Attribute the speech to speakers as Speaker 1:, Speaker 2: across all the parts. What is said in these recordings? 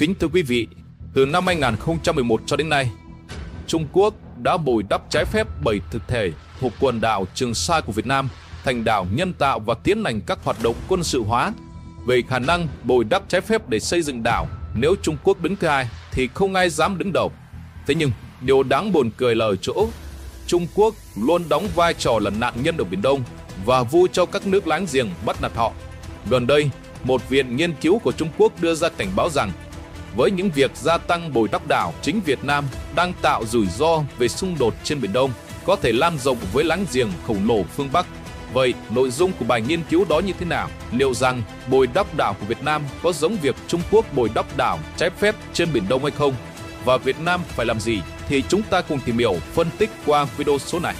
Speaker 1: Kính thưa quý vị, từ năm 2011 cho đến nay, Trung Quốc đã bồi đắp trái phép 7 thực thể thuộc quần đảo Trường Sa của Việt Nam thành đảo nhân tạo và tiến hành các hoạt động quân sự hóa. Về khả năng bồi đắp trái phép để xây dựng đảo, nếu Trung Quốc đứng thứ hai thì không ai dám đứng đầu. Thế nhưng, điều đáng buồn cười là ở chỗ Trung Quốc luôn đóng vai trò là nạn nhân ở Biển Đông và vui cho các nước láng giềng bắt nạt họ. Gần đây, một viện nghiên cứu của Trung Quốc đưa ra cảnh báo rằng với những việc gia tăng bồi đắp đảo, chính Việt Nam đang tạo rủi ro về xung đột trên Biển Đông, có thể lan rộng với láng giềng khổng lồ phương Bắc. Vậy, nội dung của bài nghiên cứu đó như thế nào? Liệu rằng bồi đắp đảo của Việt Nam có giống việc Trung Quốc bồi đắp đảo trái phép trên Biển Đông hay không? Và Việt Nam phải làm gì? Thì chúng ta cùng tìm hiểu, phân tích qua video số này.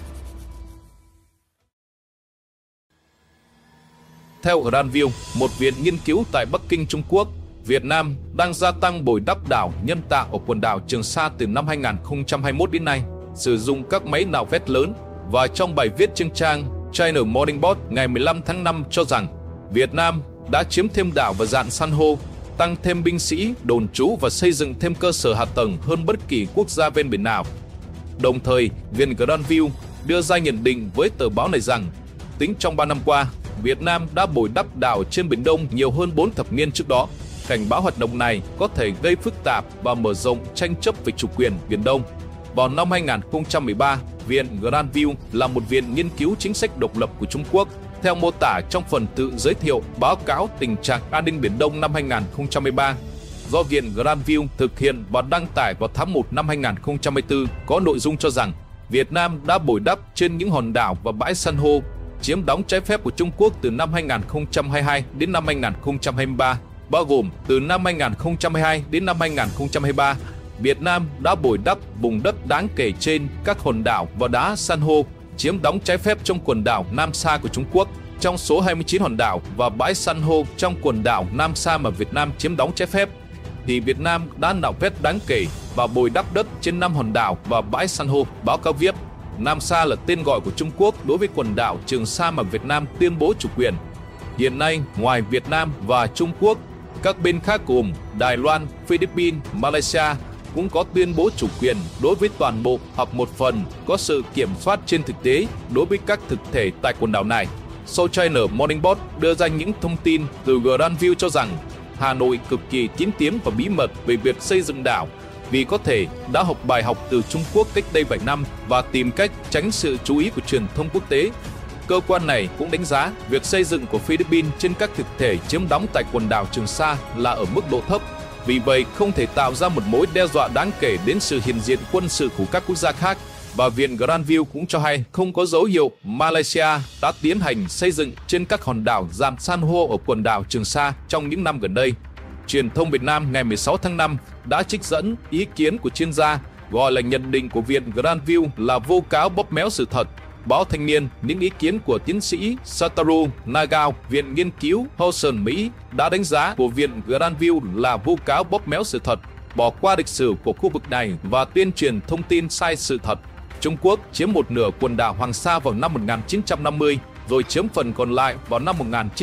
Speaker 1: Theo Grandview, một viện nghiên cứu tại Bắc Kinh, Trung Quốc, Việt Nam đang gia tăng bồi đắp đảo nhân tạo ở quần đảo Trường Sa từ năm 2021 đến nay, sử dụng các máy nạo vét lớn. Và trong bài viết trên trang China Morning Post ngày 15 tháng 5 cho rằng Việt Nam đã chiếm thêm đảo và dạn san hô, tăng thêm binh sĩ, đồn trú và xây dựng thêm cơ sở hạ tầng hơn bất kỳ quốc gia ven biển nào. Đồng thời, viện Grandview đưa ra nhận định với tờ báo này rằng tính trong 3 năm qua, Việt Nam đã bồi đắp đảo trên Biển Đông nhiều hơn 4 thập niên trước đó. Cảnh báo hoạt động này có thể gây phức tạp và mở rộng tranh chấp về chủ quyền Biển Đông. Vào năm 2013, Viện Grandview là một viện nghiên cứu chính sách độc lập của Trung Quốc. Theo mô tả trong phần tự giới thiệu báo cáo tình trạng an ninh Biển Đông năm 2013, do Viện Grandview thực hiện và đăng tải vào tháng 1 năm 2024, có nội dung cho rằng Việt Nam đã bồi đắp trên những hòn đảo và bãi san hô chiếm đóng trái phép của Trung Quốc từ năm 2022 đến năm 2023, bao gồm từ năm 2022 đến năm 2023, Việt Nam đã bồi đắp vùng đất đáng kể trên các hòn đảo và đá san hô chiếm đóng trái phép trong quần đảo Nam Sa của Trung Quốc. Trong số 29 hòn đảo và bãi san hô trong quần đảo Nam Sa mà Việt Nam chiếm đóng trái phép, thì Việt Nam đã nạo vét đáng kể và bồi đắp đất trên 5 hòn đảo và bãi san hô. Báo cáo viết, Nam Sa là tên gọi của Trung Quốc đối với quần đảo Trường Sa mà Việt Nam tuyên bố chủ quyền. Hiện nay, ngoài Việt Nam và Trung Quốc, các bên khác gồm Đài Loan, Philippines, Malaysia cũng có tuyên bố chủ quyền đối với toàn bộ hoặc một phần có sự kiểm soát trên thực tế đối với các thực thể tại quần đảo này. South China Morning Post đưa ra những thông tin từ Grandview cho rằng Hà Nội cực kỳ kín tiếng và bí mật về việc xây dựng đảo vì có thể đã học bài học từ Trung Quốc cách đây vài năm và tìm cách tránh sự chú ý của truyền thông quốc tế. Cơ quan này cũng đánh giá việc xây dựng của Philippines trên các thực thể chiếm đóng tại quần đảo Trường Sa là ở mức độ thấp. Vì vậy, không thể tạo ra một mối đe dọa đáng kể đến sự hiện diện quân sự của các quốc gia khác. Và Viện Grandview cũng cho hay không có dấu hiệu Malaysia đã tiến hành xây dựng trên các hòn đảo dạn san hô ở quần đảo Trường Sa trong những năm gần đây. Truyền thông Việt Nam ngày 16 tháng 5 đã trích dẫn ý kiến của chuyên gia gọi là nhận định của Viện Grandview là vô cáo bóp méo sự thật. Báo Thanh niên, những ý kiến của tiến sĩ Satoru Nagao, Viện Nghiên cứu Hudson, Mỹ đã đánh giá của Viện Grandview là vu cáo bóp méo sự thật, bỏ qua lịch sử của khu vực này và tuyên truyền thông tin sai sự thật. Trung Quốc chiếm một nửa quần đảo Hoàng Sa vào năm 1950, rồi chiếm phần còn lại vào năm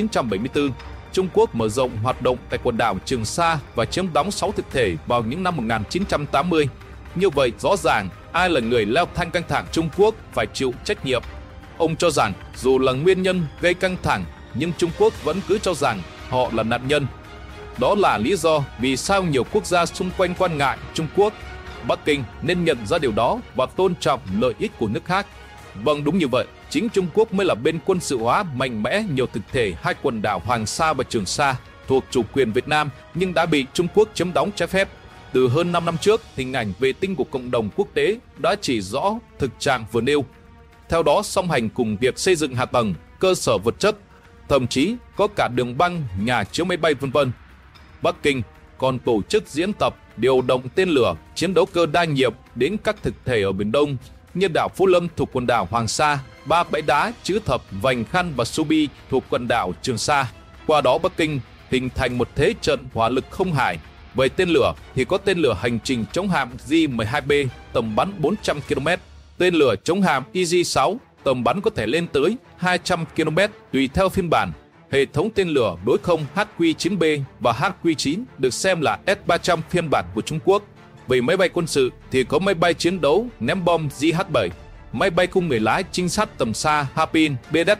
Speaker 1: 1974. Trung Quốc mở rộng hoạt động tại quần đảo Trường Sa và chiếm đóng 6 thực thể vào những năm 1980. Như vậy, rõ ràng, ai là người leo thang căng thẳng Trung Quốc phải chịu trách nhiệm. Ông cho rằng, dù là nguyên nhân gây căng thẳng, nhưng Trung Quốc vẫn cứ cho rằng họ là nạn nhân. Đó là lý do vì sao nhiều quốc gia xung quanh quan ngại Trung Quốc. Bắc Kinh nên nhận ra điều đó và tôn trọng lợi ích của nước khác. Vâng, đúng như vậy, chính Trung Quốc mới là bên quân sự hóa mạnh mẽ nhiều thực thể hai quần đảo Hoàng Sa và Trường Sa thuộc chủ quyền Việt Nam nhưng đã bị Trung Quốc chiếm đóng trái phép. Từ hơn 5 năm trước, hình ảnh vệ tinh của cộng đồng quốc tế đã chỉ rõ thực trạng vừa nêu. Theo đó, song hành cùng việc xây dựng hạ tầng, cơ sở vật chất, thậm chí có cả đường băng, nhà chứa máy bay v.v. Bắc Kinh còn tổ chức diễn tập, điều động tên lửa, chiến đấu cơ đa nhiệm đến các thực thể ở Biển Đông như đảo Phú Lâm thuộc quần đảo Hoàng Sa, 3 bãi đá Chữ Thập, Vành Khăn và Subi thuộc quần đảo Trường Sa. Qua đó, Bắc Kinh hình thành một thế trận hỏa lực không hải. Về tên lửa thì có tên lửa hành trình chống hạm J-12B tầm bắn 400 km, tên lửa chống hạm EJ-6 tầm bắn có thể lên tới 200 km tùy theo phiên bản. Hệ thống tên lửa đối không HQ-9B và HQ-9 được xem là S-300 phiên bản của Trung Quốc. Về máy bay quân sự thì có máy bay chiến đấu ném bom JH-7, máy bay không người lái trinh sát tầm xa Harpin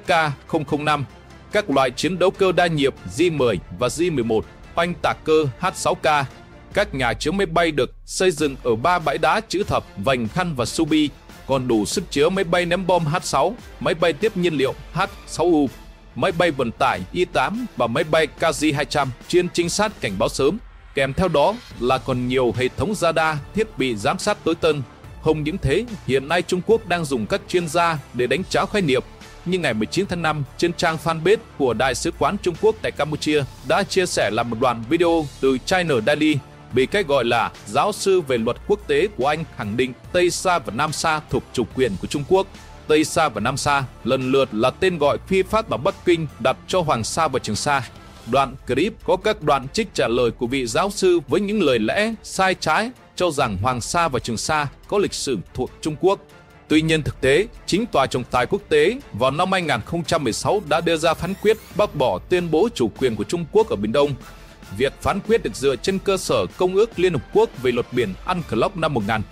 Speaker 1: BZK-005, các loại chiến đấu cơ đa nhiệm J-10 và J-11, oanh tạc cơ H-6K. Các nhà chứa máy bay được xây dựng ở 3 bãi đá chữ thập, Vành Khăn và Subi, còn đủ sức chứa máy bay ném bom H-6, máy bay tiếp nhiên liệu H-6U, máy bay vận tải I-8 và máy bay KZ-200 chuyên trinh sát cảnh báo sớm. Kèm theo đó là còn nhiều hệ thống radar, thiết bị giám sát tối tân. Không những thế, hiện nay Trung Quốc đang dùng các chuyên gia để đánh tráo khái niệm. Nhưng ngày 19 tháng 5, trên trang fanpage của Đại sứ quán Trung Quốc tại Campuchia đã chia sẻ là một đoạn video từ China Daily bị cách gọi là giáo sư về luật quốc tế của Anh khẳng định Tây Sa và Nam Sa thuộc chủ quyền của Trung Quốc. Tây Sa và Nam Sa lần lượt là tên gọi phi pháp mà Bắc Kinh đặt cho Hoàng Sa và Trường Sa. Đoạn clip có các đoạn trích trả lời của vị giáo sư với những lời lẽ sai trái cho rằng Hoàng Sa và Trường Sa có lịch sử thuộc Trung Quốc. Tuy nhiên thực tế, chính Tòa trọng tài quốc tế vào năm 2016 đã đưa ra phán quyết bác bỏ tuyên bố chủ quyền của Trung Quốc ở Biển Đông. Việc phán quyết được dựa trên cơ sở Công ước Liên Hợp Quốc về luật biển UNCLOS năm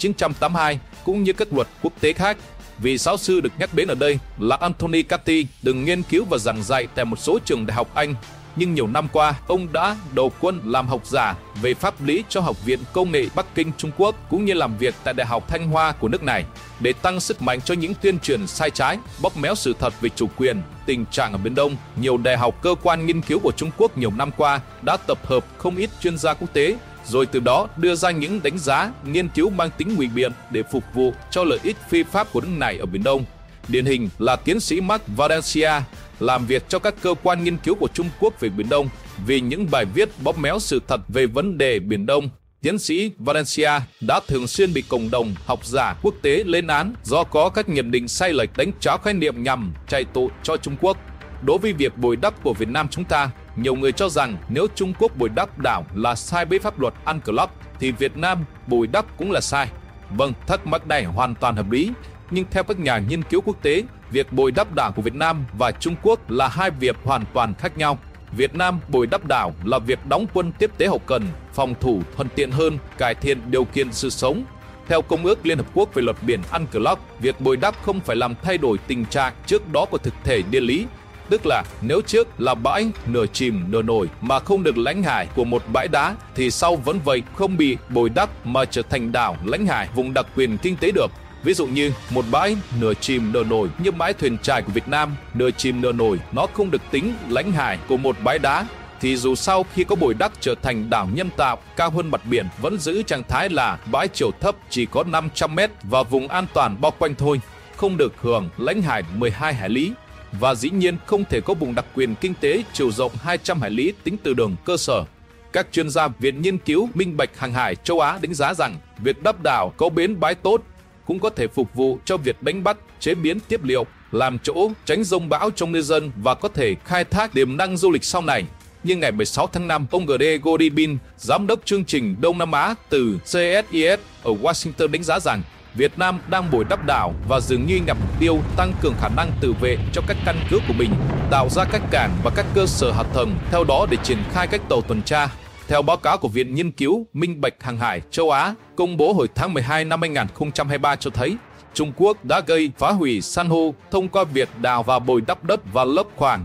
Speaker 1: 1982 cũng như các luật quốc tế khác. Vị giáo sư được nhắc đến ở đây là Anthony Cathy, từng nghiên cứu và giảng dạy tại một số trường đại học Anh. Nhưng nhiều năm qua, ông đã đầu quân làm học giả về pháp lý cho Học viện Công nghệ Bắc Kinh Trung Quốc cũng như làm việc tại Đại học Thanh Hoa của nước này để tăng sức mạnh cho những tuyên truyền sai trái, bóp méo sự thật về chủ quyền, tình trạng ở Biển Đông. Nhiều đại học, cơ quan nghiên cứu của Trung Quốc nhiều năm qua đã tập hợp không ít chuyên gia quốc tế, rồi từ đó đưa ra những đánh giá, nghiên cứu mang tính ngụy biện để phục vụ cho lợi ích phi pháp của nước này ở Biển Đông. Điển hình là tiến sĩ Mark Valencia, làm việc cho các cơ quan nghiên cứu của Trung Quốc về Biển Đông vì những bài viết bóp méo sự thật về vấn đề Biển Đông. Tiến sĩ Valencia đã thường xuyên bị cộng đồng học giả quốc tế lên án do có các nhận định sai lệch đánh tráo khái niệm nhằm chạy tội cho Trung Quốc. Đối với việc bồi đắp của Việt Nam chúng ta, nhiều người cho rằng nếu Trung Quốc bồi đắp đảo là sai với pháp luật UNCLOS thì Việt Nam bồi đắp cũng là sai. Vâng, thắc mắc này hoàn toàn hợp lý. Nhưng theo các nhà nghiên cứu quốc tế, việc bồi đắp đảo của Việt Nam và Trung Quốc là hai việc hoàn toàn khác nhau. Việt Nam bồi đắp đảo là việc đóng quân tiếp tế hậu cần, phòng thủ thuận tiện hơn, cải thiện điều kiện sự sống. Theo Công ước Liên Hợp Quốc về luật biển UNCLOS, việc bồi đắp không phải làm thay đổi tình trạng trước đó của thực thể địa lý. Tức là nếu trước là bãi nửa chìm nửa nổi mà không được lãnh hải của một bãi đá thì sau vẫn vậy không bị bồi đắp mà trở thành đảo lãnh hải vùng đặc quyền kinh tế được. Ví dụ như một bãi nửa chìm nửa nổi như bãi Thuyền Chài của Việt Nam, nửa chìm nửa nổi nó không được tính lãnh hải của một bãi đá thì dù sau khi có bồi đắp trở thành đảo nhân tạo cao hơn mặt biển vẫn giữ trạng thái là bãi chiều thấp chỉ có 500 m và vùng an toàn bao quanh thôi, không được hưởng lãnh hải 12 hải lý. Và dĩ nhiên không thể có vùng đặc quyền kinh tế chiều rộng 200 hải lý tính từ đường cơ sở. Các chuyên gia Viện Nghiên cứu Minh bạch Hàng hải châu Á đánh giá rằng việc đắp đảo có bến bãi tốt cũng có thể phục vụ cho việc đánh bắt, chế biến tiếp liệu, làm chỗ tránh giông bão trong ngư dân và có thể khai thác tiềm năng du lịch sau này. Nhưng ngày 16 tháng 5, ông Gede Godibin, giám đốc chương trình Đông Nam Á từ CSIS ở Washington đánh giá rằng Việt Nam đang bồi đắp đảo và dường như nhằm mục tiêu tăng cường khả năng tự vệ cho các căn cứ của mình, tạo ra các cảng và các cơ sở hạ tầng, theo đó để triển khai các tàu tuần tra. Theo báo cáo của Viện Nghiên cứu Minh bạch Hàng hải châu Á công bố hồi tháng 12 năm 2023 cho thấy Trung Quốc đã gây phá hủy san hô thông qua việc đào và bồi đắp đất và lấp khoảng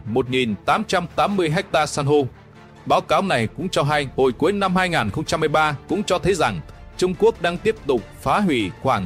Speaker 1: 1.880 ha san hô. Báo cáo này cũng cho hay hồi cuối năm 2023 cũng cho thấy rằng Trung Quốc đang tiếp tục phá hủy khoảng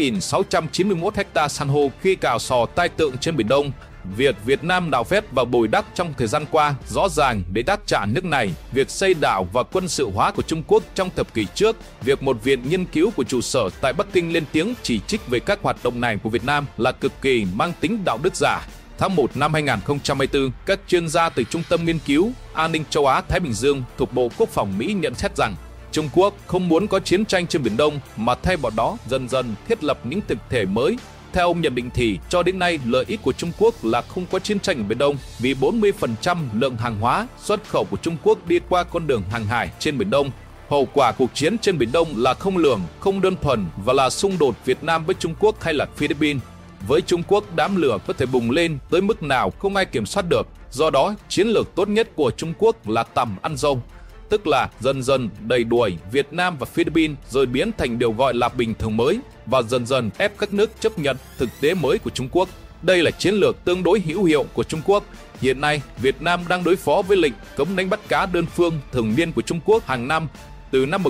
Speaker 1: 6.691 ha san hô khi cào sò tai tượng trên Biển Đông. Việc Việt Nam đào phét và bồi đắp trong thời gian qua rõ ràng để đáp trả nước này, việc xây đảo và quân sự hóa của Trung Quốc trong thập kỷ trước, việc một viện nghiên cứu của trụ sở tại Bắc Kinh lên tiếng chỉ trích về các hoạt động này của Việt Nam là cực kỳ mang tính đạo đức giả. Tháng 1 năm 2024, các chuyên gia từ Trung tâm Nghiên cứu An ninh châu Á-Thái Bình Dương thuộc Bộ Quốc phòng Mỹ nhận xét rằng Trung Quốc không muốn có chiến tranh trên Biển Đông mà thay vào đó dần dần thiết lập những thực thể mới. Theo ông nhận định thì cho đến nay lợi ích của Trung Quốc là không có chiến tranh ở Biển Đông vì 40% lượng hàng hóa xuất khẩu của Trung Quốc đi qua con đường hàng hải trên Biển Đông. Hậu quả cuộc chiến trên Biển Đông là không lường, không đơn thuần và là xung đột Việt Nam với Trung Quốc hay là Philippines. Với Trung Quốc, đám lửa có thể bùng lên tới mức nào không ai kiểm soát được. Do đó, chiến lược tốt nhất của Trung Quốc là tằm ăn dâu, tức là dần dần đẩy đuổi Việt Nam và Philippines rồi biến thành điều gọi là bình thường mới và dần dần ép các nước chấp nhận thực tế mới của Trung Quốc. Đây là chiến lược tương đối hữu hiệu của Trung Quốc. Hiện nay, Việt Nam đang đối phó với lệnh cấm đánh bắt cá đơn phương thường niên của Trung Quốc hàng năm từ năm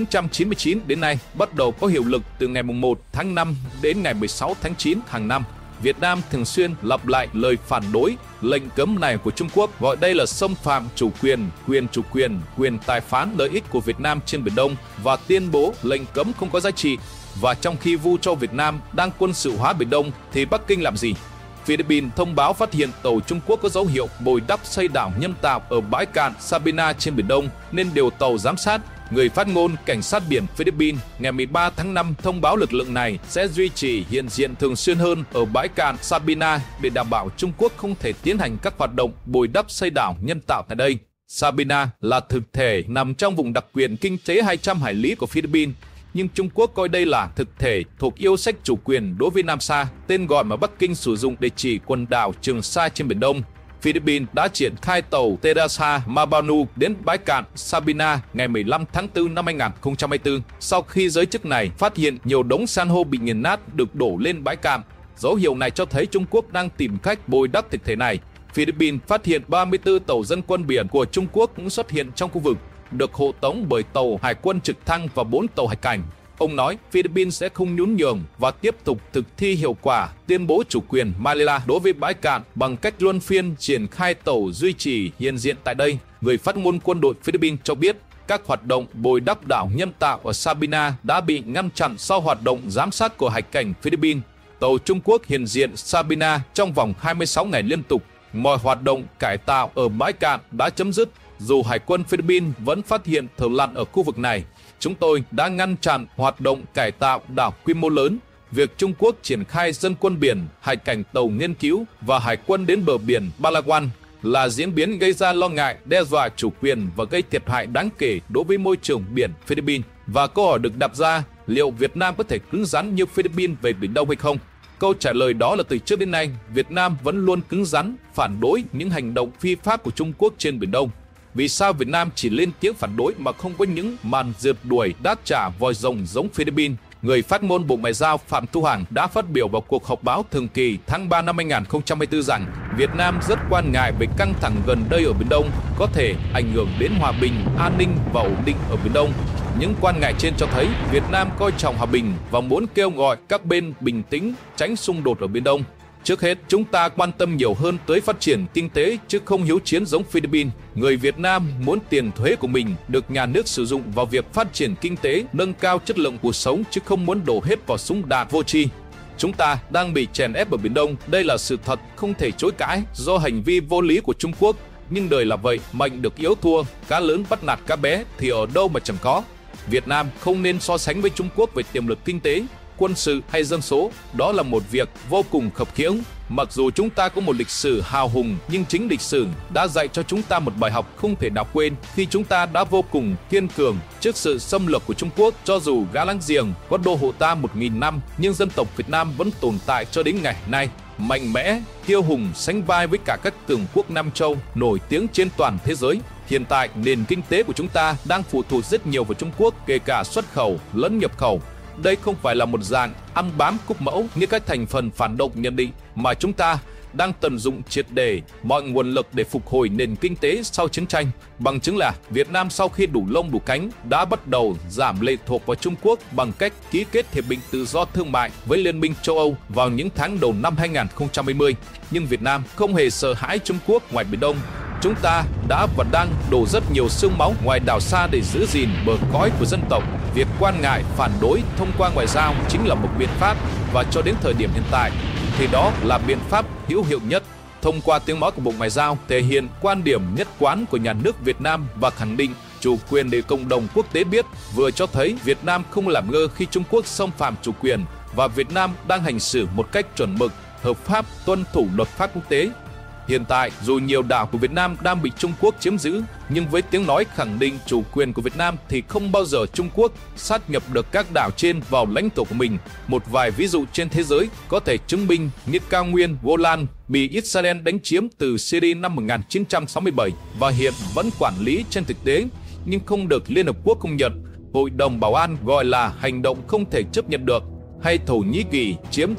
Speaker 1: 1999 đến nay, bắt đầu có hiệu lực từ ngày 1 tháng 5 đến ngày 16 tháng 9 hàng năm. Việt Nam thường xuyên lặp lại lời phản đối lệnh cấm này của Trung Quốc, gọi đây là xâm phạm chủ quyền, quyền chủ quyền, quyền tài phán lợi ích của Việt Nam trên Biển Đông và tuyên bố lệnh cấm không có giá trị. Và trong khi vu cho Việt Nam đang quân sự hóa Biển Đông thì Bắc Kinh làm gì? Philippines thông báo phát hiện tàu Trung Quốc có dấu hiệu bồi đắp xây đảo nhân tạo ở bãi cạn Sabina trên Biển Đông nên điều tàu giám sát. Người phát ngôn Cảnh sát biển Philippines ngày 13 tháng 5 thông báo lực lượng này sẽ duy trì hiện diện thường xuyên hơn ở bãi cạn Sabina để đảm bảo Trung Quốc không thể tiến hành các hoạt động bồi đắp xây đảo nhân tạo tại đây. Sabina là thực thể nằm trong vùng đặc quyền kinh tế 200 hải lý của Philippines, nhưng Trung Quốc coi đây là thực thể thuộc yêu sách chủ quyền đối với Nam Sa, tên gọi mà Bắc Kinh sử dụng để chỉ quần đảo Trường Sa trên Biển Đông. Philippines đã triển khai tàu Terasa Mabanu đến bãi cạn Sabina ngày 15 tháng 4 năm 2024 sau khi giới chức này phát hiện nhiều đống san hô bị nghiền nát được đổ lên bãi cạn. Dấu hiệu này cho thấy Trung Quốc đang tìm cách bồi đắp thực thể này. Philippines phát hiện 34 tàu dân quân biển của Trung Quốc cũng xuất hiện trong khu vực, được hộ tống bởi tàu hải quân trực thăng và 4 tàu hải cảnh. Ông nói Philippines sẽ không nhún nhường và tiếp tục thực thi hiệu quả tuyên bố chủ quyền Manila đối với bãi cạn bằng cách luân phiên triển khai tàu duy trì hiện diện tại đây. Người phát ngôn quân đội Philippines cho biết các hoạt động bồi đắp đảo nhân tạo ở Sabina đã bị ngăn chặn sau hoạt động giám sát của hải cảnh Philippines. Tàu Trung Quốc hiện diện Sabina trong vòng 26 ngày liên tục. Mọi hoạt động cải tạo ở bãi cạn đã chấm dứt, dù Hải quân Philippines vẫn phát hiện thợ lặn ở khu vực này. Chúng tôi đã ngăn chặn hoạt động cải tạo đảo quy mô lớn. Việc Trung Quốc triển khai dân quân biển, hải cảnh tàu nghiên cứu và hải quân đến bờ biển Palawan là diễn biến gây ra lo ngại, đe dọa chủ quyền và gây thiệt hại đáng kể đối với môi trường biển Philippines. Và câu hỏi được đặt ra, liệu Việt Nam có thể cứng rắn như Philippines về Biển Đông hay không? Câu trả lời đó là từ trước đến nay, Việt Nam vẫn luôn cứng rắn, phản đối những hành động phi pháp của Trung Quốc trên Biển Đông. Vì sao Việt Nam chỉ lên tiếng phản đối mà không có những màn rượt đuổi đáp trả vòi rồng giống Philippines? Người phát ngôn Bộ Ngoại giao Phạm Thu Hằng đã phát biểu vào cuộc họp báo thường kỳ tháng 3 năm 2024 rằng Việt Nam rất quan ngại về căng thẳng gần đây ở Biển Đông có thể ảnh hưởng đến hòa bình, an ninh và ổn định ở Biển Đông. Những quan ngại trên cho thấy Việt Nam coi trọng hòa bình và muốn kêu gọi các bên bình tĩnh, tránh xung đột ở Biển Đông. Trước hết, chúng ta quan tâm nhiều hơn tới phát triển kinh tế chứ không hiếu chiến giống Philippines. Người Việt Nam muốn tiền thuế của mình được nhà nước sử dụng vào việc phát triển kinh tế, nâng cao chất lượng cuộc sống chứ không muốn đổ hết vào súng đạn vô tri. Chúng ta đang bị chèn ép ở Biển Đông, đây là sự thật không thể chối cãi do hành vi vô lý của Trung Quốc. Nhưng đời là vậy, mạnh được yếu thua, cá lớn bắt nạt cá bé thì ở đâu mà chẳng có. Việt Nam không nên so sánh với Trung Quốc về tiềm lực kinh tế, quân sự hay dân số, đó là một việc vô cùng khập khiễng. Mặc dù chúng ta có một lịch sử hào hùng, nhưng chính lịch sử đã dạy cho chúng ta một bài học không thể nào quên khi chúng ta đã vô cùng kiên cường trước sự xâm lược của Trung Quốc. Cho dù gã láng giềng có đô hộ ta 1.000 năm, nhưng dân tộc Việt Nam vẫn tồn tại cho đến ngày nay, mạnh mẽ, kiêu hùng sánh vai với cả các cường quốc Nam Châu nổi tiếng trên toàn thế giới. Hiện tại, nền kinh tế của chúng ta đang phụ thuộc rất nhiều vào Trung Quốc, kể cả xuất khẩu lẫn nhập khẩu. Đây không phải là một dạng ăn bám cúc mẫu như các thành phần phản động nhận định, mà chúng ta đang tận dụng triệt để mọi nguồn lực để phục hồi nền kinh tế sau chiến tranh. Bằng chứng là Việt Nam sau khi đủ lông đủ cánh đã bắt đầu giảm lệ thuộc vào Trung Quốc bằng cách ký kết hiệp định tự do thương mại với Liên minh châu Âu vào những tháng đầu năm 2020. Nhưng Việt Nam không hề sợ hãi Trung Quốc ngoài Biển Đông. Chúng ta đã và đang đổ rất nhiều xương máu ngoài đảo xa để giữ gìn bờ cõi của dân tộc. Việc quan ngại, phản đối thông qua ngoại giao chính là một biện pháp, và cho đến thời điểm hiện tại thì đó là biện pháp hữu hiệu nhất. Thông qua tiếng nói của Bộ Ngoại giao thể hiện quan điểm nhất quán của nhà nước Việt Nam và khẳng định chủ quyền để cộng đồng quốc tế biết, vừa cho thấy Việt Nam không làm ngơ khi Trung Quốc xâm phạm chủ quyền và Việt Nam đang hành xử một cách chuẩn mực, hợp pháp, tuân thủ luật pháp quốc tế. Hiện tại, dù nhiều đảo của Việt Nam đang bị Trung Quốc chiếm giữ, nhưng với tiếng nói khẳng định chủ quyền của Việt Nam thì không bao giờ Trung Quốc sát nhập được các đảo trên vào lãnh thổ của mình. Một vài ví dụ trên thế giới có thể chứng minh như cao nguyên Golan bị Israel đánh chiếm từ Syria năm 1967 và hiện vẫn quản lý trên thực tế, nhưng không được Liên Hợp Quốc công nhận. Hội đồng Bảo an gọi là hành động không thể chấp nhận được. Hay Thổ Nhĩ Kỳ chiếm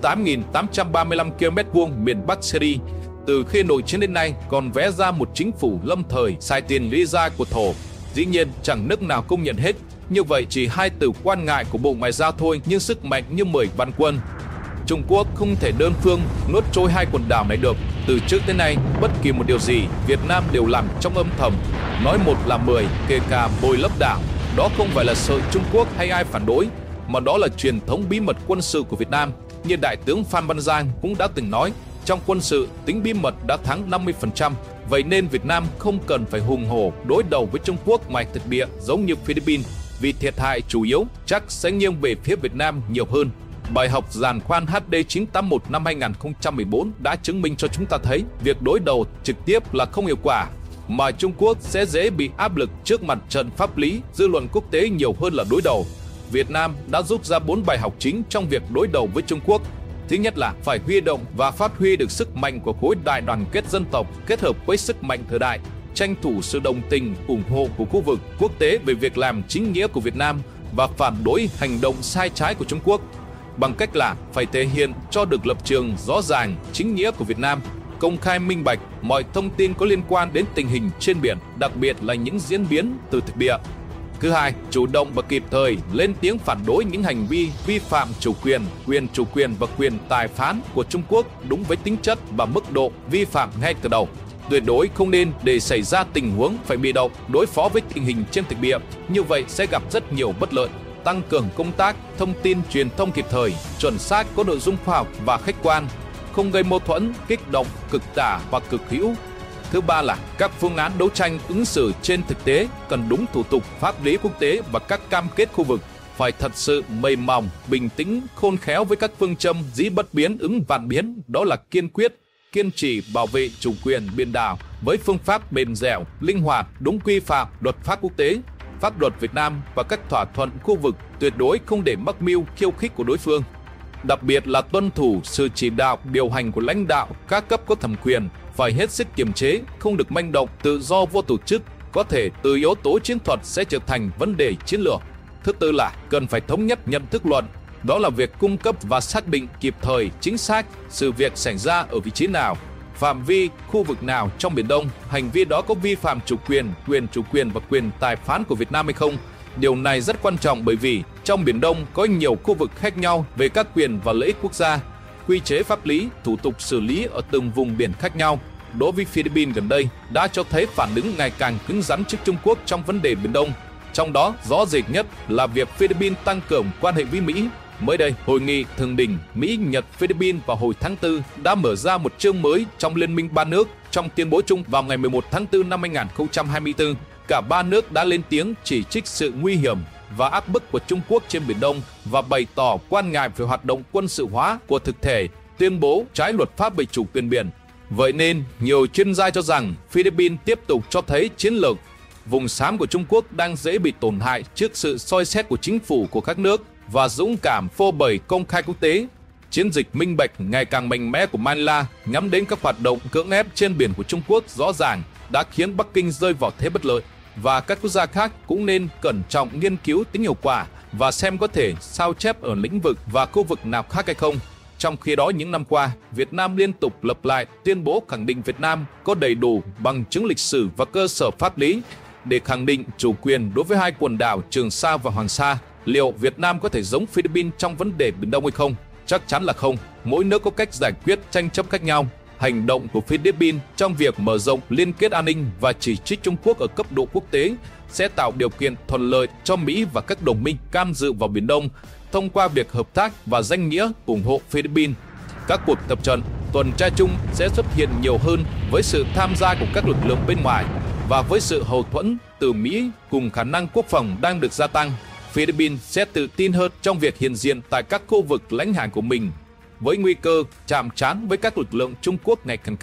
Speaker 1: 8.835 km2 miền Bắc Syria, từ khi nội chiến đến nay còn vẽ ra một chính phủ lâm thời xài tiền lý ra của Thổ. Dĩ nhiên chẳng nước nào công nhận hết. Như vậy chỉ hai từ quan ngại của Bộ Ngoại giao thôi, nhưng sức mạnh như 10 vạn quân. Trung Quốc không thể đơn phương nuốt trôi hai quần đảo này được. Từ trước tới nay, bất kỳ một điều gì Việt Nam đều làm trong âm thầm, nói một là 10, kể cả bồi lấp đảo. Đó không phải là sợ Trung Quốc hay ai phản đối, mà đó là truyền thống bí mật quân sự của Việt Nam. Như Đại tướng Phan Văn Giang cũng đã từng nói, trong quân sự tính bí mật đã thắng 50%, vậy nên Việt Nam không cần phải hùng hổ đối đầu với Trung Quốc ngoài thực địa giống như Philippines, vì thiệt hại chủ yếu chắc sẽ nghiêng về phía Việt Nam nhiều hơn. Bài học giàn khoan HD981 năm 2014 đã chứng minh cho chúng ta thấy việc đối đầu trực tiếp là không hiệu quả, mà Trung Quốc sẽ dễ bị áp lực trước mặt trận pháp lý, dư luận quốc tế nhiều hơn là đối đầu. Việt Nam đã rút ra 4 bài học chính trong việc đối đầu với Trung Quốc. Thứ nhất là phải huy động và phát huy được sức mạnh của khối đại đoàn kết dân tộc kết hợp với sức mạnh thời đại, tranh thủ sự đồng tình, ủng hộ của khu vực quốc tế về việc làm chính nghĩa của Việt Nam và phản đối hành động sai trái của Trung Quốc, bằng cách là phải thể hiện cho được lập trường rõ ràng, chính nghĩa của Việt Nam, công khai minh bạch mọi thông tin có liên quan đến tình hình trên biển, đặc biệt là những diễn biến từ thực địa. Thứ hai, chủ động và kịp thời lên tiếng phản đối những hành vi vi phạm chủ quyền, quyền chủ quyền và quyền tài phán của Trung Quốc đúng với tính chất và mức độ vi phạm ngay từ đầu. Tuyệt đối không nên để xảy ra tình huống phải bị động đối phó với tình hình trên thực địa, như vậy sẽ gặp rất nhiều bất lợi. Tăng cường công tác thông tin truyền thông kịp thời, chuẩn xác, có nội dung khoa học và khách quan, không gây mâu thuẫn, kích động, cực tả và cực hữu. Thứ ba là các phương án đấu tranh ứng xử trên thực tế cần đúng thủ tục pháp lý quốc tế và các cam kết khu vực, phải thật sự mềm mỏng, bình tĩnh, khôn khéo với các phương châm dĩ bất biến ứng vạn biến, đó là kiên quyết, kiên trì bảo vệ chủ quyền biển đảo với phương pháp bền dẻo, linh hoạt, đúng quy phạm luật pháp quốc tế, pháp luật Việt Nam và các thỏa thuận khu vực, tuyệt đối không để mắc mưu khiêu khích của đối phương. Đặc biệt là tuân thủ sự chỉ đạo điều hành của lãnh đạo các cấp có thẩm quyền, phải hết sức kiềm chế, không được manh động, tự do vô tổ chức, có thể từ yếu tố chiến thuật sẽ trở thành vấn đề chiến lược. Thứ tư là cần phải thống nhất nhận thức luận, đó là việc cung cấp và xác định kịp thời, chính xác sự việc xảy ra ở vị trí nào, phạm vi, khu vực nào trong Biển Đông, hành vi đó có vi phạm chủ quyền, quyền chủ quyền và quyền tài phán của Việt Nam hay không. Điều này rất quan trọng bởi vì trong Biển Đông có nhiều khu vực khác nhau về các quyền và lợi ích quốc gia, quy chế pháp lý, thủ tục xử lý ở từng vùng biển khác nhau. Đối với Philippines gần đây đã cho thấy phản ứng ngày càng cứng rắn trước Trung Quốc trong vấn đề Biển Đông. Trong đó rõ rệt nhất là việc Philippines tăng cường quan hệ với Mỹ. Mới đây, hội nghị thượng đỉnh Mỹ-Nhật-Philippines vào hồi tháng 4 đã mở ra một chương mới trong Liên minh ba nước. Trong tuyên bố chung vào ngày 11 tháng 4 năm 2024, cả ba nước đã lên tiếng chỉ trích sự nguy hiểm và áp bức của Trung Quốc trên Biển Đông và bày tỏ quan ngại về hoạt động quân sự hóa của thực thể, tuyên bố trái luật pháp về chủ quyền biển. Vậy nên, nhiều chuyên gia cho rằng Philippines tiếp tục cho thấy chiến lược vùng xám của Trung Quốc đang dễ bị tổn hại trước sự soi xét của chính phủ của các nước và dũng cảm phô bày công khai quốc tế. Chiến dịch minh bạch ngày càng mạnh mẽ của Manila nhắm đến các hoạt động cưỡng ép trên biển của Trung Quốc rõ ràng đã khiến Bắc Kinh rơi vào thế bất lợi, và các quốc gia khác cũng nên cẩn trọng nghiên cứu tính hiệu quả và xem có thể sao chép ở lĩnh vực và khu vực nào khác hay không. Trong khi đó, những năm qua, Việt Nam liên tục lập lại tuyên bố khẳng định Việt Nam có đầy đủ bằng chứng lịch sử và cơ sở pháp lý để khẳng định chủ quyền đối với hai quần đảo Trường Sa và Hoàng Sa. Liệu Việt Nam có thể giống Philippines trong vấn đề Biển Đông hay không? Chắc chắn là không. Mỗi nước có cách giải quyết tranh chấp khác nhau. Hành động của Philippines trong việc mở rộng liên kết an ninh và chỉ trích Trung Quốc ở cấp độ quốc tế sẽ tạo điều kiện thuận lợi cho Mỹ và các đồng minh can dự vào Biển Đông thông qua việc hợp tác và danh nghĩa ủng hộ Philippines. Các cuộc tập trận, tuần tra chung sẽ xuất hiện nhiều hơn với sự tham gia của các lực lượng bên ngoài và với sự hậu thuẫn từ Mỹ cùng khả năng quốc phòng đang được gia tăng. Philippines sẽ tự tin hơn trong việc hiện diện tại các khu vực lãnh hải của mình. Với nguy cơ chạm trán với các lực lượng Trung Quốc ngày càng cao,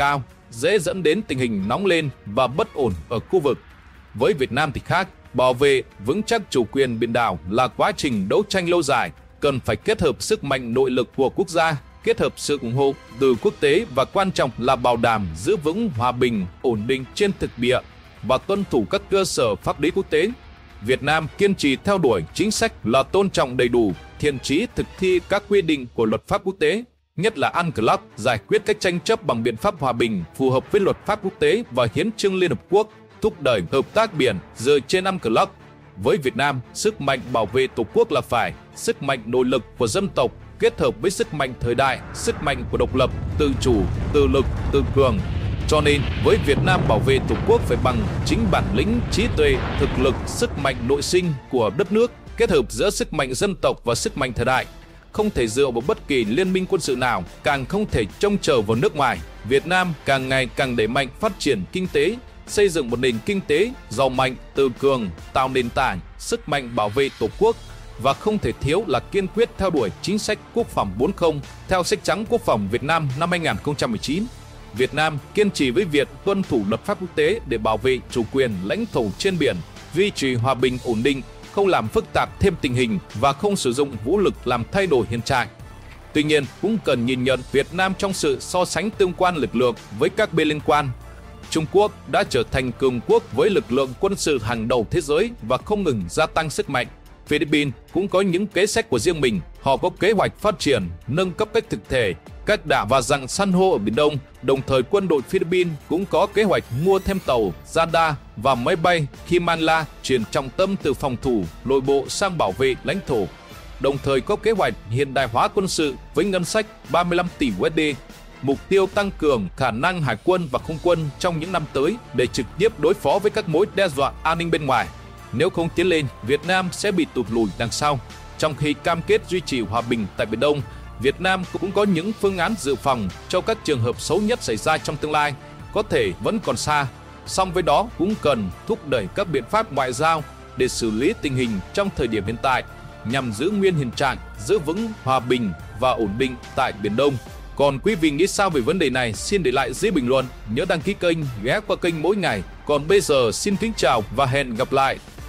Speaker 1: dễ dẫn đến tình hình nóng lên và bất ổn ở khu vực. Với Việt Nam thì khác, bảo vệ vững chắc chủ quyền biển đảo là quá trình đấu tranh lâu dài, cần phải kết hợp sức mạnh nội lực của quốc gia, kết hợp sự ủng hộ từ quốc tế và quan trọng là bảo đảm giữ vững hòa bình, ổn định trên thực địa và tuân thủ các cơ sở pháp lý quốc tế. Việt Nam kiên trì theo đuổi chính sách là tôn trọng đầy đủ, thiện chí thực thi các quy định của luật pháp quốc tế, nhất là UNCLOS, giải quyết các tranh chấp bằng biện pháp hòa bình phù hợp với luật pháp quốc tế và hiến chương Liên Hợp Quốc, thúc đẩy hợp tác biển dựa trên UNCLOS. Với Việt Nam, sức mạnh bảo vệ Tổ quốc là phải sức mạnh nội lực của dân tộc kết hợp với sức mạnh thời đại, sức mạnh của độc lập, tự chủ, tự lực, tự cường. Cho nên, với Việt Nam bảo vệ Tổ quốc phải bằng chính bản lĩnh, trí tuệ, thực lực, sức mạnh nội sinh của đất nước, kết hợp giữa sức mạnh dân tộc và sức mạnh thời đại. Không thể dựa vào bất kỳ liên minh quân sự nào, càng không thể trông chờ vào nước ngoài. Việt Nam càng ngày càng đẩy mạnh phát triển kinh tế, xây dựng một nền kinh tế giàu mạnh, tự cường, tạo nền tảng, sức mạnh bảo vệ Tổ quốc, và không thể thiếu là kiên quyết theo đuổi chính sách quốc phòng 4.0 theo sách trắng quốc phòng Việt Nam năm 2019. Việt Nam kiên trì với việc tuân thủ luật pháp quốc tế để bảo vệ chủ quyền lãnh thổ trên biển, duy trì hòa bình ổn định, không làm phức tạp thêm tình hình và không sử dụng vũ lực làm thay đổi hiện trạng. Tuy nhiên, cũng cần nhìn nhận Việt Nam trong sự so sánh tương quan lực lượng với các bên liên quan. Trung Quốc đã trở thành cường quốc với lực lượng quân sự hàng đầu thế giới và không ngừng gia tăng sức mạnh. Philippines cũng có những kế sách của riêng mình. Họ có kế hoạch phát triển, nâng cấp các thực thể, các đảo và dạng san hô ở Biển Đông. Đồng thời, quân đội Philippines cũng có kế hoạch mua thêm tàu, radar và máy bay Himalaya, chuyển trọng tâm từ phòng thủ nội bộ sang bảo vệ lãnh thổ. Đồng thời có kế hoạch hiện đại hóa quân sự với ngân sách 35 tỷ USD. Mục tiêu tăng cường khả năng hải quân và không quân trong những năm tới để trực tiếp đối phó với các mối đe dọa an ninh bên ngoài. Nếu không tiến lên, Việt Nam sẽ bị tụt lùi đằng sau. Trong khi cam kết duy trì hòa bình tại Biển Đông, Việt Nam cũng có những phương án dự phòng cho các trường hợp xấu nhất xảy ra trong tương lai, có thể vẫn còn xa. Song với đó cũng cần thúc đẩy các biện pháp ngoại giao để xử lý tình hình trong thời điểm hiện tại, nhằm giữ nguyên hiện trạng, giữ vững hòa bình và ổn định tại Biển Đông. Còn quý vị nghĩ sao về vấn đề này? Xin để lại dưới bình luận. Nhớ đăng ký kênh, ghé qua kênh mỗi ngày. Còn bây giờ xin kính chào và hẹn gặp lại.